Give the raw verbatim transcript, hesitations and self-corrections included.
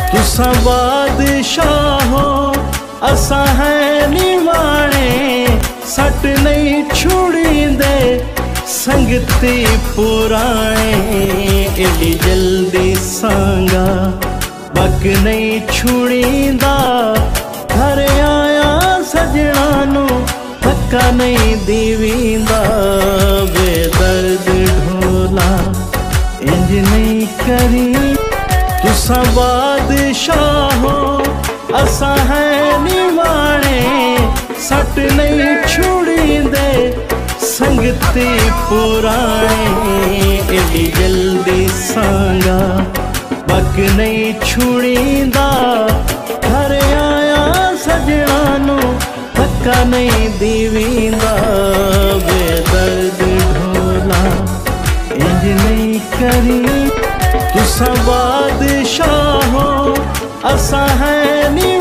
तुसा बादशाह हो असा है निवाणे, सट नहीं छुड़ींदे संगती पुराणे। एडी जल्दी सांगा बक नहीं छुड़ींदा, घर आया सजना नू धक्का नहीं दीवींदा। बेदर्द ढोला इंज नहीं करी, तुसा बादशाह हो असा है निवाणे, सट नहीं छुड़ींदे संगती पुराणे। एडी जल्दी सांगा बक नहीं छुड़ींदा, घर आया सजना नू धक्का नहीं दीवींदा। बेदर्द ढोला इंज नहीं करी, तुसा बादशाह हो असा है नी